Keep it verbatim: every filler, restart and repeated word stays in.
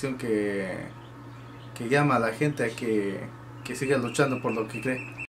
canción que, que llama a la gente a que, que siga luchando por lo que cree.